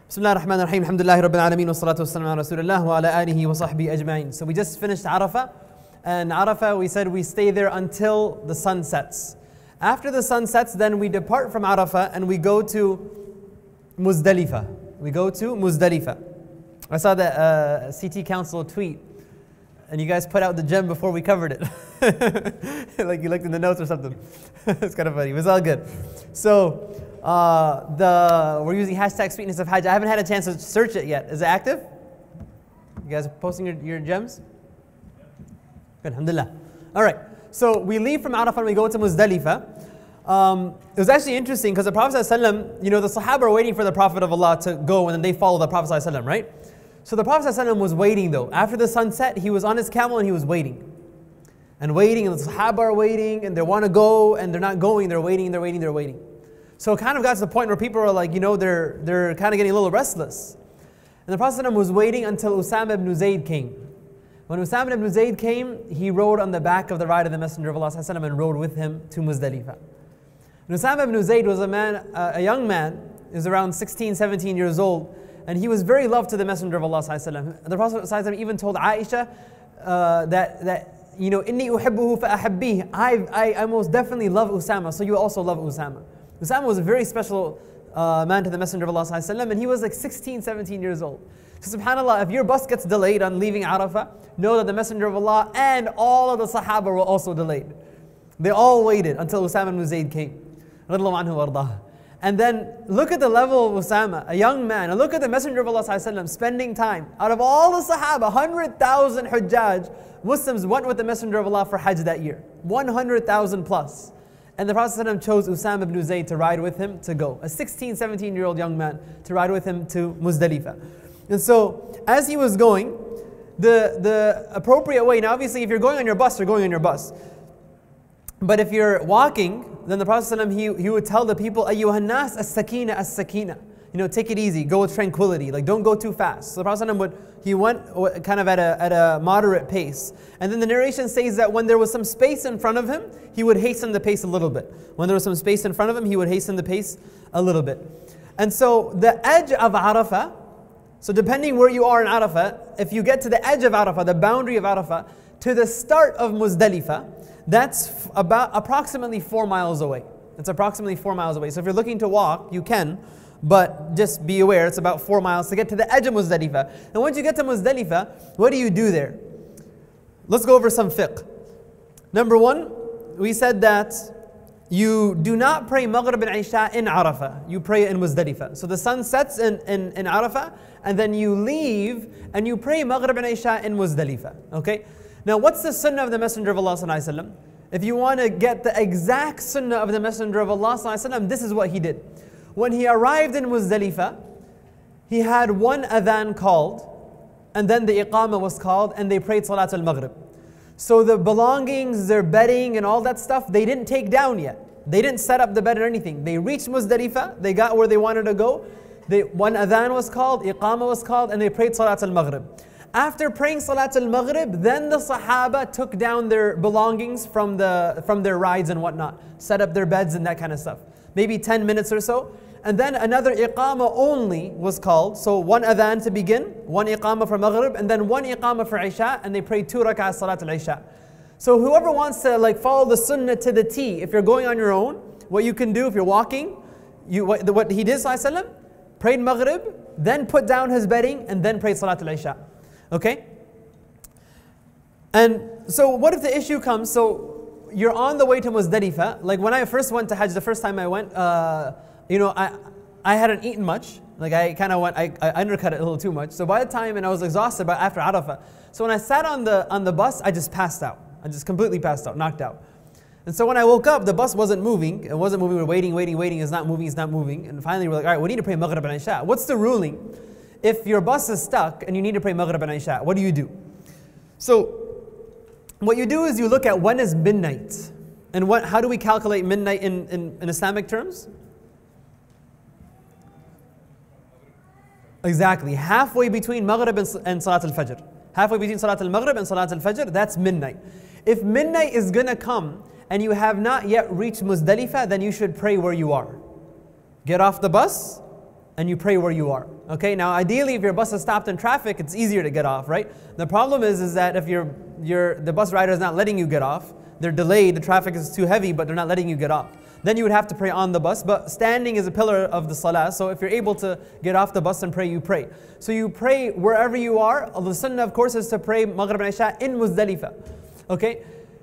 Bismillah ar-Rahman ar-Rahim, alhamdulillahi rabbil alameen, wa salatu wa salam ala rasulillah wa ala alihi wa sahbihi ajma'in. So we just finished Arafah, and Arafah we said we stay there until the sun sets. After the sun sets, then we depart from Arafah and we go to Muzdalifah. We go to Muzdalifah. I saw the CT Council tweet, and you guys put out the gem before we covered it. Like you looked in the notes or something. It's kind of funny. It was all good. So we're using hashtag Sweetness of Hajj. I haven't had a chance to search it yet. Is it active? You guys are posting your gems? Good, alhamdulillah. All right. So we leave from Arafah and we go to Muzdalifah. It was actually interesting because the Prophet ﷺ, the Sahaba are waiting for the Prophet of Allah to go and then they follow the Prophet ﷺ, right? So the Prophet ﷺ was waiting though. After the sunset, he was on his camel and he was waiting. And waiting, and the Sahaba are waiting, and they want to go, and they're not going, they're waiting, they're waiting, they're waiting. So it kind of got to the point where people are like, they're kind of getting a little restless. And the Prophet ﷺ was waiting until Usama ibn Zayd came. When Usama ibn Zayd came, he rode on the back of the ride of the Messenger of Allah ﷺ and rode with him to Muzdalifah. And Usama ibn Zayd was a young man, he was around 16, 17 years old, and he was very loved to the Messenger of Allah ﷺ. The Prophet ﷺ even told Aisha that inni uhibbuhu fa ahabbihi. I most definitely love Usama, so you also love Usama. Usama was a very special man to the Messenger of Allah ﷺ, and he was like 16, 17 years old. So subhanAllah, if your bus gets delayed on leaving Arafah, know that the Messenger of Allah and all of the Sahaba were also delayed. They all waited until Usama ibn Zayd came. And then look at the level of Usama, a young man, and look at the Messenger of Allah ﷺ spending time. Out of all the Sahaba, 100,000 Hujjaj, Muslims went with the Messenger of Allah for Hajj that year. 100,000 plus. And the Prophet ﷺ chose Usama ibn Zayd to ride with him to go. A 16, 17-year-old young man to ride with him to Muzdalifah. And so, as he was going, the appropriate way, now obviously if you're going on your bus, you're going on your bus. But if you're walking, then the Prophet ﷺ, he would tell the people, Ayyuhan nas as-sakina as-sakina. Take it easy, go with tranquility, like don't go too fast. So the Prophet ﷺ he went kind of at a moderate pace. And then the narration says that when there was some space in front of him, he would hasten the pace a little bit. When there was some space in front of him, he would hasten the pace a little bit. And so the edge of Arafah, so depending where you are in Arafah, if you get to the edge of Arafah, the boundary of Arafah, to the start of Muzdalifah, that's about approximately 4 miles away. It's approximately 4 miles away. So if you're looking to walk, you can, but just be aware, it's about 4 miles to get to the edge of Muzdalifah. And once you get to Muzdalifah, what do you do there? Let's go over some fiqh. Number one, we said that you do not pray Maghrib and Isha in Arafah. You pray in Muzdalifah. So the sun sets in Arafah, and then you leave and you pray Maghrib and Isha in Muzdalifah. Okay? Now what's the sunnah of the Messenger of Allah ﷺ? If you want to get the exact sunnah of the Messenger of Allah ﷺ, this is what he did. When he arrived in Muzdalifah, he had one adhan called, and then the iqamah was called, and they prayed Salat al-Maghrib. So the belongings, their bedding and all that stuff, they didn't take down yet. They didn't set up the bed or anything. They reached Muzdalifah, they got where they wanted to go. One adhan was called, iqamah was called, and they prayed Salat al-Maghrib. After praying Salat al-Maghrib, then the Sahaba took down their belongings from their rides and whatnot, set up their beds and that kind of stuff. Maybe 10 minutes or so. And then another iqamah only was called. So one adhan to begin, one iqamah for Maghrib, and then one iqamah for Isha, and they prayed 2 rak'ahs Salat al-Isha. So whoever wants to follow the sunnah to the T, if you're going on your own, what you can do if you're walking, what he did, sallallahu alaihi wasallam, prayed Maghrib, then put down his bedding, and then prayed Salat al-Isha. Okay? And so what if the issue comes, so you're on the way to Muzdalifah, like when I first went to Hajj, the first time I went, I hadn't eaten much, like I kind of I undercut it a little too much, so by the time, and I was exhausted after Arafah, so when I sat on the bus, I just passed out, I just completely passed out, knocked out. And so when I woke up, the bus wasn't moving, we were waiting, it's not moving, and finally we're like, all right, we need to pray Maghrib and Isha. What's the ruling? If your bus is stuck and you need to pray Maghrib and Isha, what do you do? So, what you do is you look at when is midnight. And how do we calculate midnight in Islamic terms? Exactly, halfway between Maghrib and Salat al-Fajr. Halfway between Salat al-Maghrib and Salat al-Fajr, that's midnight. If midnight is going to come and you have not yet reached Muzdalifah, then you should pray where you are. Get off the bus, and you pray where you are. Okay, now ideally if your bus is stopped in traffic, it's easier to get off, right? The problem is that if the bus rider is not letting you get off, they're delayed, the traffic is too heavy, but they're not letting you get off. Then you would have to pray on the bus, but standing is a pillar of the salah, so if you're able to get off the bus and pray, you pray. So you pray wherever you are. The sunnah, of course, is to pray Maghrib and Isha in Muzdalifah. Okay?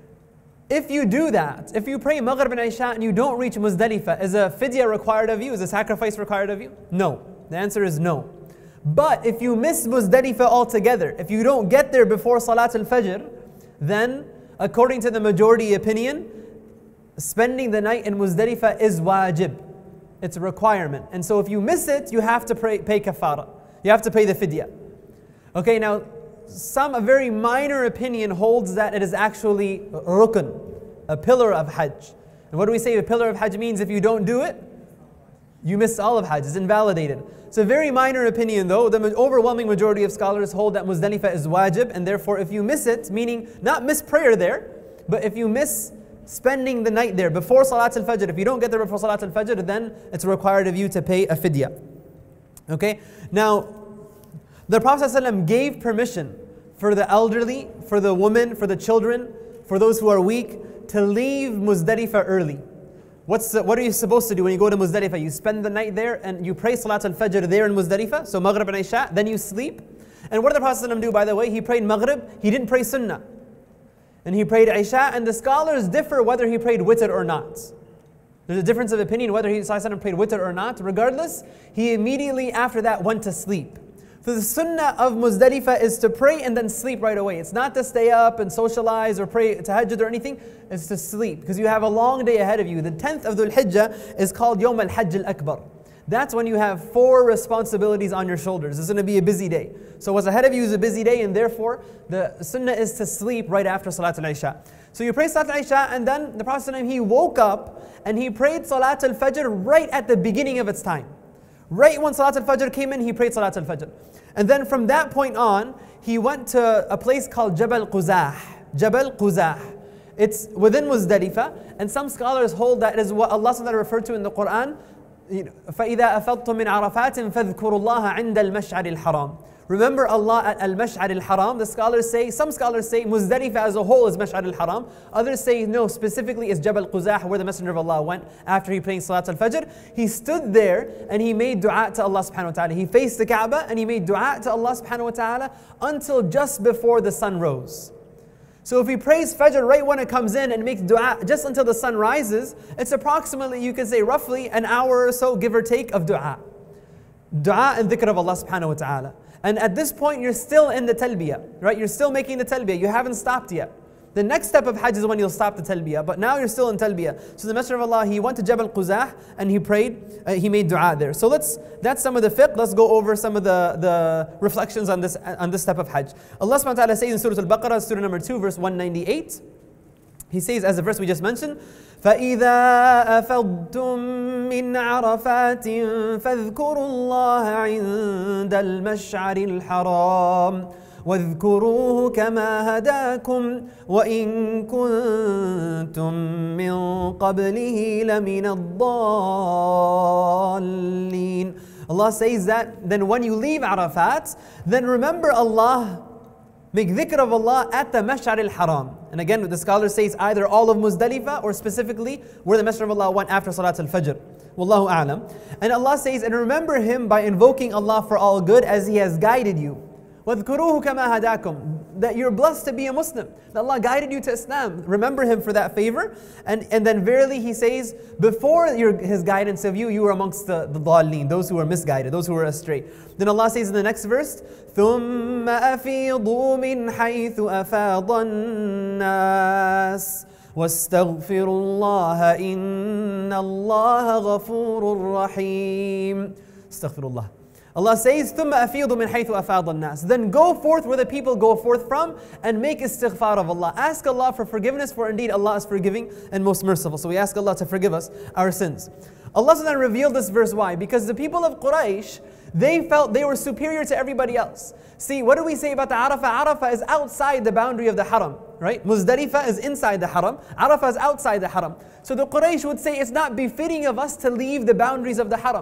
If you do that, if you pray Maghrib and Isha and you don't reach Muzdalifah, is a fidya required of you? Is a sacrifice required of you? No. The answer is no. But if you miss Muzdalifah altogether, if you don't get there before Salat al-Fajr, then according to the majority opinion, spending the night in Muzdalifah is wajib. It's a requirement. And so if you miss it, you have to pay kafara. You have to pay the fidya. Okay, now a very minor opinion holds that it is actually rukn, a pillar of Hajj. And what do we say a pillar of Hajj means? If you don't do it, you miss all of Hajj, it's invalidated. It's a very minor opinion though. The overwhelming majority of scholars hold that Muzdalifah is wajib, and therefore if you miss it, meaning not miss prayer there, but if you miss spending the night there before Salat al-Fajr, if you don't get there before Salat al-Fajr, then it's required of you to pay a fidya. Okay? Now, the Prophet ﷺ gave permission for the elderly, for the women, for the children, for those who are weak, to leave Muzdalifah early. What are you supposed to do when you go to Muzdalifah? You spend the night there and you pray Salat al-Fajr there in Muzdalifah, so Maghrib and Isha, then you sleep. And what did the Prophet ﷺ do, by the way? He prayed Maghrib, he didn't pray Sunnah. And he prayed Isha, and the scholars differ whether he prayed witr or not. There's a difference of opinion whether he prayed witr or not. Regardless, he immediately after that went to sleep. So the sunnah of Muzdalifah is to pray and then sleep right away. It's not to stay up and socialize or pray tahajjud or anything. It's to sleep because you have a long day ahead of you. The 10th of Dhul Hijjah is called Yawm al-Hajj al-Akbar. That's when you have 4 responsibilities on your shoulders. It's going to be a busy day. So what's ahead of you is a busy day, and therefore the sunnah is to sleep right after Salat al-Isha. So you pray Salat al-Isha, and then the Prophet ﷺ, he woke up and he prayed Salat al-Fajr right at the beginning of its time. Right when Salat al-Fajr came in, he prayed Salat al-Fajr. And then from that point on, he went to a place called Jabal Quzah. Jabal Quzah. It's within Muzdalifah, and some scholars hold that is what Allah ﷺ referred to in the Quran. فَإِذَا أَفَضْتُم مِّنْ عَرَفَاتٍ فَاذْكُرُوا اللَّهَ عِنْدَ الْمَشْعَرِ الْحَرَامِ. Remember Allah at Al-Mash'ar al-Haram. Some scholars say Muzdalifah as a whole is Mash'ar al-Haram. Others say no, specifically is Jabal Quzah, where the Messenger of Allah went after he prayed Salat al-Fajr. He stood there and he made dua to Allah subhanahu wa ta'ala. He faced the Kaaba and he made dua to Allah subhanahu wa ta'ala until just before the sun rose. So if he prays Fajr right when it comes in and makes dua just until the sun rises, it's approximately, you can say roughly an hour or so, give or take, of dua. Dua and dhikr of Allah subhanahu wa ta'ala. And at this point, you're still in the talbiyah, right? You're still making the talbiyah. You haven't stopped yet. The next step of Hajj is when you'll stop the talbiyah, but now you're still in talbiyah. So the Messenger of Allah, he went to Jabal Quzah and he prayed, he made dua there. So that's some of the fiqh. Let's go over some of the reflections on this step of Hajj. Allah subhanahu wa ta'ala says in Surah Al-Baqarah, Surah number 2, verse 198. He says, as the verse we just mentioned, فَإِذَا أَفَضْتُم مِّنْ عَرَفَاتٍ فَاذْكُرُوا اللَّهَ عِنْدَ الْمَشْعَرِ الْحَرَامِ واذكروه كما هداكم وإن كنتم من قبله لمن الضالين. Allah says that then when you leave Arafat, then remember Allah, make dhikr of Allah at the Mash'ar al-Haram. And again, the scholar says either all of Muzdalifah or specifically where the Messenger of Allah went after Salat al-Fajr. Wallahu a'lam. And Allah says, and remember Him by invoking Allah for all good as He has guided you. وَاذْكُرُوهُ كَمَا هَدَاكُمْ. That you're blessed to be a Muslim. That Allah guided you to Islam. Remember Him for that favor. And then verily He says, before His guidance of you, you were amongst the dhalleen, those who were misguided, those who were astray. Then Allah says in the next verse, ثُمَّ أَفِيضُوا مِنْ حَيْثُ أَفَاضَ النَّاسِ وَاسْتَغْفِرُوا اللَّهَ إِنَّ اللَّهَ غَفُورٌ رَحِيمٌ. Astaghfirullah. Allah says, ثُمَّ أَفِيضُوا مِنْ حَيْثُ أَفَاضَ النَّاسِ. Then go forth where the people go forth from and make istighfar of Allah. Ask Allah for forgiveness, for indeed Allah is forgiving and most merciful. So we ask Allah to forgive us our sins. Allah SWT revealed this verse, why? Because the people of Quraysh, they felt they were superior to everybody else. See, what do we say about the Arafah? Arafah is outside the boundary of the Haram, right? Muzdalifah is inside the Haram. Arafah is outside the Haram. So the Quraysh would say it's not befitting of us to leave the boundaries of the Haram.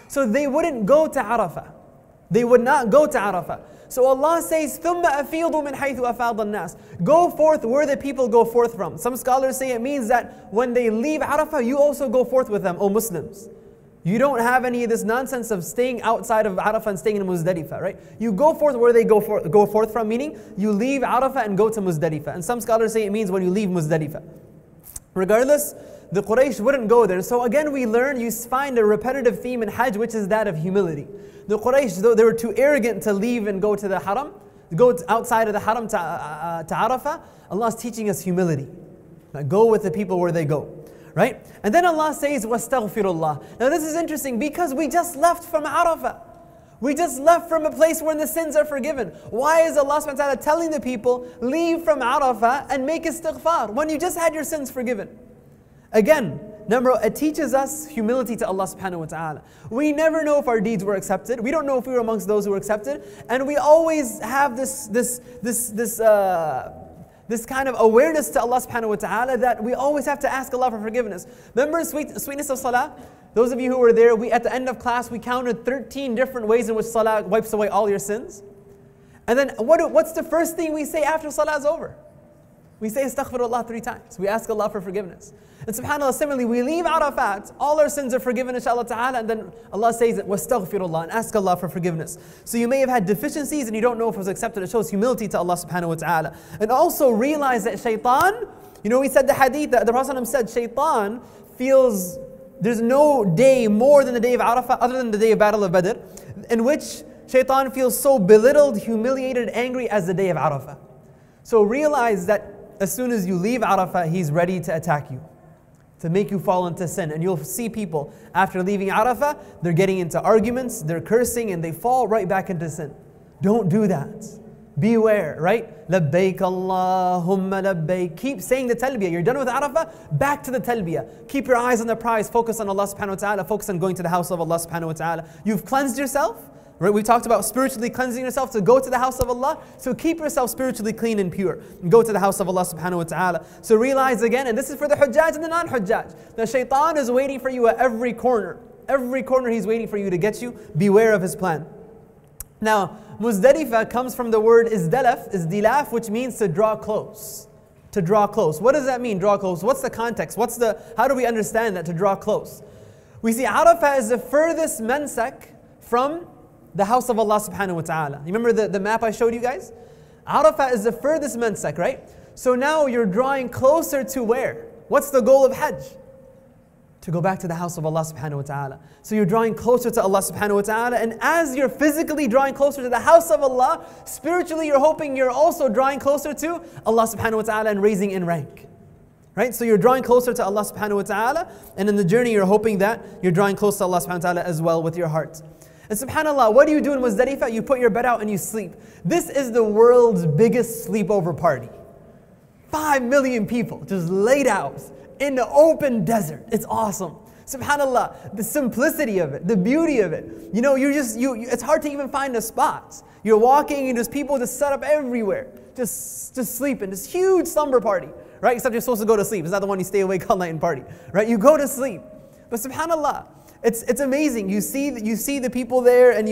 So they wouldn't go to Arafah. They would not go to Arafah. So Allah says, ثُمَّ أَفِيضُوا مِنْ حَيْثُ أَفَاضَ النَّاسِ. Go forth where the people go forth from. Some scholars say it means that when they leave Arafah, you also go forth with them, O Muslims. You don't have any of this nonsense of staying outside of Arafah and staying in Muzdalifah, right? You go forth where they go forth from, meaning you leave Arafah and go to Muzdalifah. And some scholars say it means when you leave Muzdalifah. Regardless, the Quraysh wouldn't go there. So again, we learn, you find a repetitive theme in Hajj, which is that of humility. The Quraysh, though they were too arrogant to leave and go to the Haram, go outside of the Haram to Arafah, Allah is teaching us humility. Now, go with the people where they go. Right? And then Allah says, وَاسْتَغْفِرُ. Now this is interesting because we just left from Arafah. We just left from a place where the sins are forgiven. Why is Allah subhanahu wa ta'ala telling the people, leave from Arafah and make istighfar when you just had your sins forgiven? Again, it teaches us humility to Allah subhanahu wa ta'ala. We never know if our deeds were accepted. We don't know if we were amongst those who were accepted. And we always have this kind of awareness to Allah subhanahu wa ta'ala that we always have to ask Allah for forgiveness. Remember sweetness of salah? Those of you who were there, at the end of class, we counted 13 different ways in which salah wipes away all your sins. And then what's the first thing we say after salah is over? We say astaghfirullah 3 times. We ask Allah for forgiveness. And subhanAllah, similarly, we leave Arafat, all our sins are forgiven inshallah ta'ala, and then Allah says it, wastaghfirullah, and ask Allah for forgiveness. So you may have had deficiencies and you don't know if it was accepted. It shows humility to Allah subhanahu wa ta'ala. And also realize that shaitan, we said the hadith, that the Prophet said, shaitan feels, there's no day more than the day of Arafah, other than the day of Battle of Badr, in which shaitan feels so belittled, humiliated, angry as the day of Arafah. So realize that as soon as you leave Arafah, he's ready to attack you, to make you fall into sin. And you'll see people, after leaving Arafah, they're getting into arguments, they're cursing, and they fall right back into sin. Don't do that. Beware, right? Labbaik Allahumma labbaik. Keep saying the talbiyah. You're done with Arafah, back to the talbiyah. Keep your eyes on the prize, focus on Allah subhanahu wa ta'ala, focus on going to the house of Allah subhanahu wa ta'ala. You've cleansed yourself, right? We talked about spiritually cleansing yourself to go to the house of Allah. So keep yourself spiritually clean and pure. And go to the house of Allah subhanahu wa ta'ala. So realize again, and this is for the Hujjaj and the non-Hujjaj, the shaitan is waiting for you at every corner. Every corner he's waiting for you to get you. Beware of his plan. Now, Muzdalifah comes from the word izdilaf, which means to draw close. To draw close. What does that mean, draw close? What's the context? How do we understand that, to draw close? We see Arafah is the furthest mansak from the house of Allah subhanahu wa ta'ala. You remember the map I showed you guys? Arafah is the furthest mansak, right? So now you're drawing closer to where? What's the goal of Hajj? To go back to the house of Allah subhanahu wa ta'ala. So you're drawing closer to Allah subhanahu wa ta'ala, and as you're physically drawing closer to the house of Allah, spiritually you're hoping you're also drawing closer to Allah subhanahu wa ta'ala and raising in rank. Right? So you're drawing closer to Allah subhanahu wa ta'ala, and in the journey you're hoping that you're drawing close to Allah subhanahu wa ta'ala as well with your heart. And subhanAllah, what do you do in Muzdalifah? You put your bed out and you sleep. This is the world's biggest sleepover party. 5 million people just laid out in the open desert. It's awesome. SubhanAllah, the simplicity of it, the beauty of it. It's hard to even find a spot. You're walking and there's people just set up everywhere, just sleeping. This huge slumber party, right? Except you're supposed to go to sleep. It's not the one you stay awake all night and party, right? You go to sleep. But SubhanAllah, it's amazing. You see the people there, and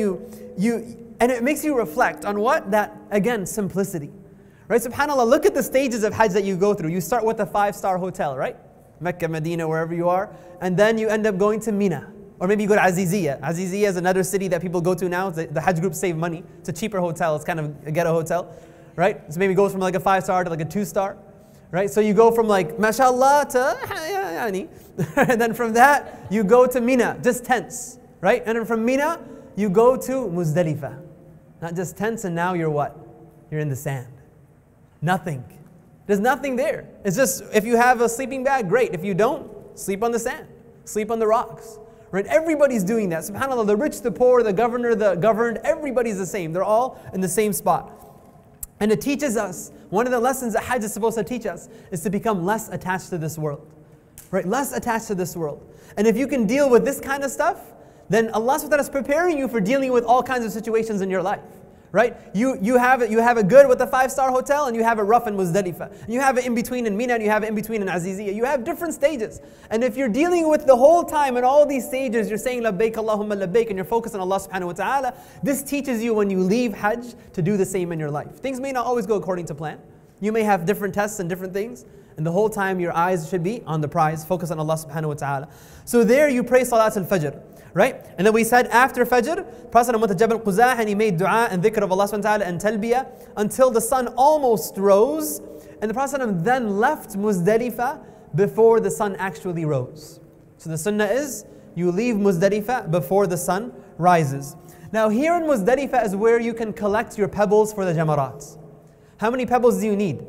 and it makes you reflect on what? That, again, simplicity. Right? SubhanAllah, look at the stages of Hajj that you go through. You start with a 5-star hotel, right? Mecca, Medina, wherever you are. And then you end up going to Mina. Or maybe you go to Aziziyah. Aziziyah is another city that people go to now. The Hajj groups save money. It's a cheaper hotel. It's kind of a ghetto hotel. Right? So maybe it goes from like a 5-star to like a 2-star. Right? So you go from like, mashallah, to yani. And then from that, you go to Mina, just tents. Right? And then from Mina, you go to Muzdalifah. Not just tents, and now you're what? You're in the sand. Nothing. There's nothing there. It's just, if you have a sleeping bag, great. If you don't, sleep on the sand. Sleep on the rocks. Right? Everybody's doing that. SubhanAllah, the rich, the poor, the governor, the governed, everybody's the same. They're all in the same spot. And it teaches us, one of the lessons that Hajj is supposed to teach us is to become less attached to this world. Right? Less attached to this world. And if you can deal with this kind of stuff, then Allah subhanahu wa ta'ala is preparing you for dealing with all kinds of situations in your life. right? You have it good with the 5-star hotel, and you have it rough in Muzdalifah. You have it in between in Mina, and you have it in between in Aziziyah. You have different stages. And if you're dealing with the whole time in all these stages, you're saying labbaik Allahumma labbaik, and you're focused on Allah subhanahu wa ta'ala, this teaches you when you leave Hajj to do the same in your life. Things may not always go according to plan. You may have different tests and different things. And the whole time your eyes should be on the prize, focus on Allah subhanahu wa ta'ala. So there you pray Salat al-Fajr. Right? And then we said after Fajr, Prophet went to Jabal Quzah and he made dua and dhikr of Allah subhanahu wa ta'ala and talbiyah until the sun almost rose. And the Prophet then left Muzdalifah before the sun actually rose. So the sunnah is, you leave Muzdalifah before the sun rises. Now here in Muzdalifah is where you can collect your pebbles for the jamarat. How many pebbles do you need?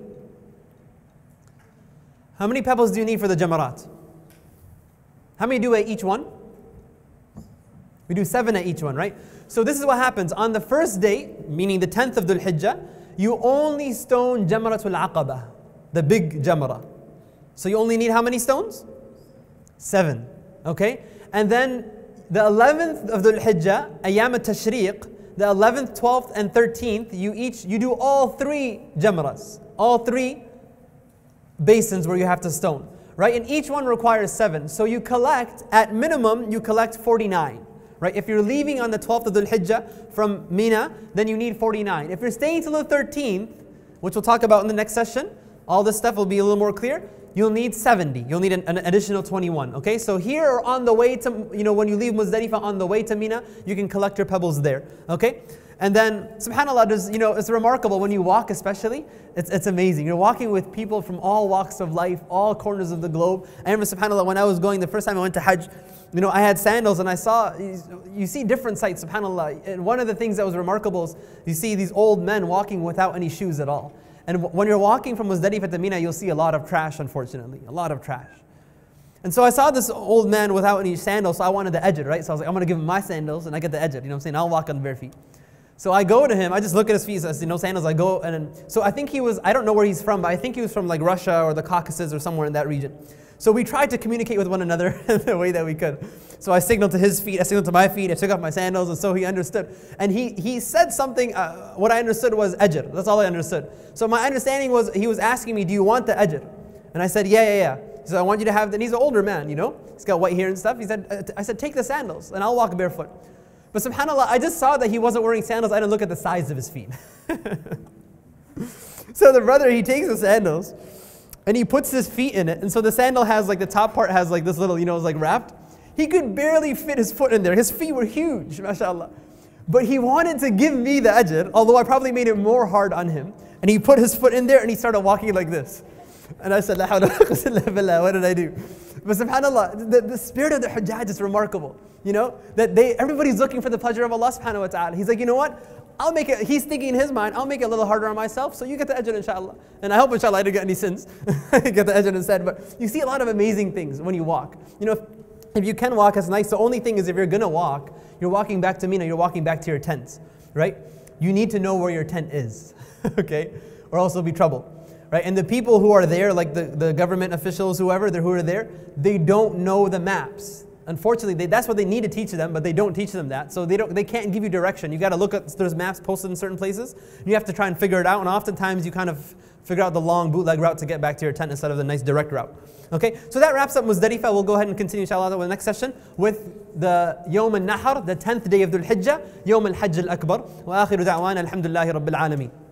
How many pebbles do you need for the jamarat? How many do at each one? We do 7 at each one, right? So this is what happens. On the first day, meaning the 10th of Dhul Hijjah, you only stone Jamratul Aqabah, the big Jamrah. So you only need how many stones? 7, okay? And then the 11th of Dhul Hijjah, Ayyam al-Tashriq, the 11th, 12th, and 13th, you do all 3 Jamras, all 3 basins where you have to stone, right? And each one requires 7. So you collect, at minimum, you collect 49. Right? If you're leaving on the 12th of Dhul Hijjah from Mina, then you need 49. If you're staying till the 13th, which we'll talk about in the next session, all this stuff will be a little more clear, you'll need 70. You'll need an additional 21. Okay? So here on the way to, when you leave Muzdalifah on the way to Mina, you can collect your pebbles there. Okay? And then, subhanAllah, it's remarkable when you walk especially, it's amazing. You're walking with people from all walks of life, all corners of the globe. I remember, subhanAllah, when I was going, the first time I went to Hajj, I had sandals and I saw, you see different sights, subhanAllah. And one of the things that was remarkable is you see these old men walking without any shoes at all. And when you're walking from Muzdalifah to Mina, you'll see a lot of trash, unfortunately, a lot of trash. And so I saw this old man without any sandals, so I wanted the ejr, right? So I was like, I'm going to give him my sandals and I get the ejr, what I'm saying? I'll walk on bare feet. So I go to him, I just look at his feet, so I see no sandals, I go, so I think I don't know where he's from, but I think he was from like Russia or the Caucasus or somewhere in that region. So we tried to communicate with one another the way that we could. So I signaled to his feet, I signaled to my feet, I took off my sandals, and so he understood. And he said something, what I understood was ajr, that's all I understood. So my understanding was, he was asking me, do you want the ajr? And I said, yeah. So I want you to have, and he's an older man, he's got white hair and stuff. I said, take the sandals, and I'll walk barefoot. But subhanAllah, I just saw that he wasn't wearing sandals, I didn't look at the size of his feet. So the brother, he takes the sandals, and he puts his feet in it, and so the sandal has like, the top part has like this little, it's like wrapped. He could barely fit his foot in there. His feet were huge, mashallah. But he wanted to give me the ajr, although I probably made it more hard on him. And he put his foot in there and he started walking like this. And I said, La hawla wa quwwata illa billah, what did I do? But subhanAllah, the spirit of the Hujjaj is remarkable. That everybody's looking for the pleasure of Allah subhanahu wa ta'ala. He's like, you know what? I'll make it, he's thinking in his mind, I'll make it a little harder on myself, so you get the ajr inshallah. And I hope inshallah I didn't get any sins. Get the ajr instead. But you see a lot of amazing things when you walk. If you can walk, it's nice. The only thing is if you're going to walk, you're walking back to Mina, you're walking back to your tents, right? You need to know where your tent is, okay? Or else there'll be trouble, right? And the people who are there, like the government officials, who are there, they don't know the maps. Unfortunately, that's what they need to teach them, but they don't teach them that. So they can't give you direction. You got to look at, there's maps posted in certain places. You have to try and figure it out, and oftentimes you kind of figure out the long bootleg route to get back to your tent instead of the nice direct route. Okay, so that wraps up Muzdalifah. We'll go ahead and continue inshallah with the next session with the Yawm al-Nahr, the 10th day of Dhul Hijjah, Yawm al-Hajj al-Akbar. Wa akhiru da'wana alhamdulillahi rabbil alameen.